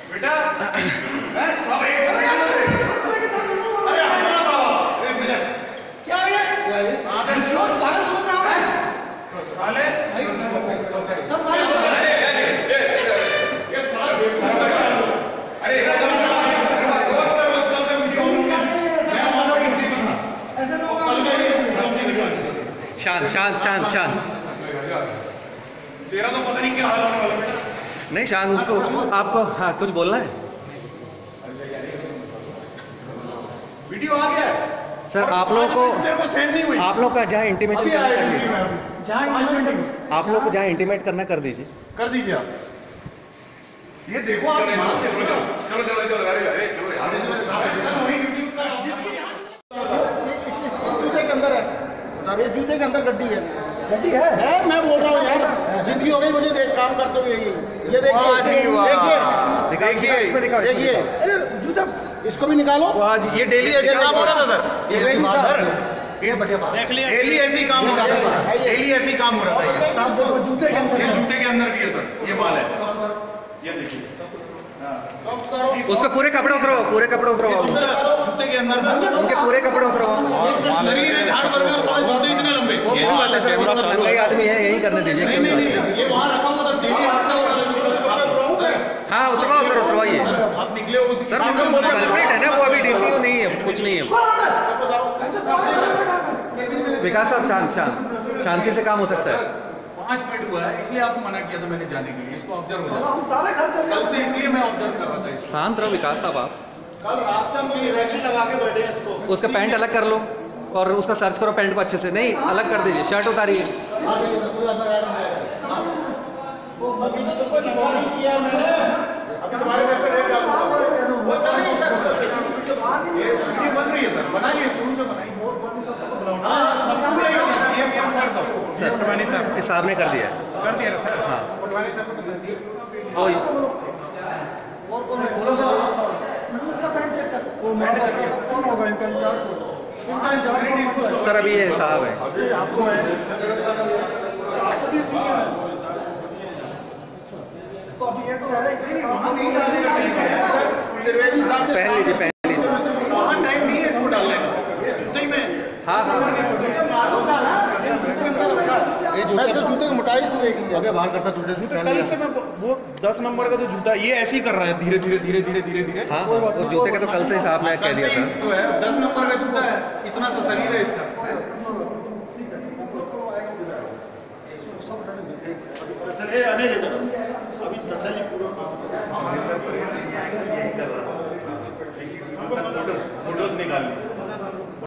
बेटा सब एक क्या है पागल समझ रहा है साले शांत शांत शांत शांत। तेरा तो पता नहीं क्या हाल होने वाला बेटा। नहीं शांत, उसको आपको हाँ कुछ बोलना है। वीडियो आ गया है सर, आप लोगों को तेरे को सेंड नहीं हुई। आप लोग का जहाँ इंटीमेशन करना कर लीजिए, आप लोग को जहाँ इंटीमेट करना कर दीजिए, कर दीजिए आप। ये देखो आप चलो चलो चलो जूते के अंदर है, ये जूते के अंदर गड्डी है। गड्डी है मैं बोल रहा हूँ यार, जिंदगी हो गई मुझे देख काम करते हुए। ये देखिए देखिए इसमें दिखाओ, देखिए जूता, इसको भी निकालो। आज ये डेली ऐसे काम हो रहा था सर, ये डेली ऐसे ही काम हो रहा था, डेली ऐसे ही काम हो रहा था। जूते के अंदर भी है सर, ये माल है, ये देखिए। उसके पूरे कपड़े उतरो, पूरे कपड़े उतरो, जूते के अंदर उनके पूरे कपड़े उतरो। शरीर है झाड़ बर्गर, जूते इतने लंबे। ये बात है सर, वो तो नंगा ही आदमी है, यही करने दीजिए। नहीं ये वहाँ रखा हुआ था, डेली हटना हो रहा था। हाँ उतरवाओ सर, उतरवाइए। आप निकले हो सर, कल्प्रिट है ना वो, अभी डीसी नहीं है, कुछ नहीं है। विकास साहब शांत शांत, शांति से काम हो सकता है। 5 मिनट हुआ है, इसलिए आपको मना किया था मैंने जाने के लिए। इसको ऑब्जर्व हो जाए, हम सारे घर चले कल से, इसलिए मैं ऑब्जर्व कर रहा था। शांत रहो विकास साहब, आप कल रात से हम रैकेट लगा के बैठे हैं इसको। उसका पैंट अलग कर लो और उसका सर्च करो पैंट को अच्छे से। नहीं अलग कर दीजिए, शर्ट उतारिए। अभी तो तुमको नवा नहीं किया मैंने, अभी तुम्हारे घर पे लेके आऊंगा। वो चलिए सर, ये वीडियो बन रही है सर, बनाइए शुरू से बनाइए। हां सब पूरा एक सीएम सर सब सर पटवानी साहब के सामने कर दिया सर। हां पटवानी साहब को बता दिए। और कौन है बोलो जरा, उसका पैंट चेक कर। वो मैंने कर दिया। कौन होगा इनका इंचार्ज? सर अभी ये साहब है, अभी आपको है सभी चीजें हैं। तो अभी ये तो है त्रिवेदी साहब पहन लीजिए, पहन लीजिए। वहाँ टाइम नहीं है इसको डालने का, ये जूते ही में। हाँ हाँ ये जूते की मोटाई से देख लिया। अबे बाहर करता तुझे जूते कल से मैं वो 10 नंबर का जो जूता ये ऐसे ही कर रहा है, धीरे धीरे धीरे धीरे धीरे धीरे। हाँ वो जूते का तो कल से ही साहब ने कह दिया था जो है 10 नंबर का जूता है, इतना सा शरीर है इसका। अभी तसल्ली फोटोज निकाल ली।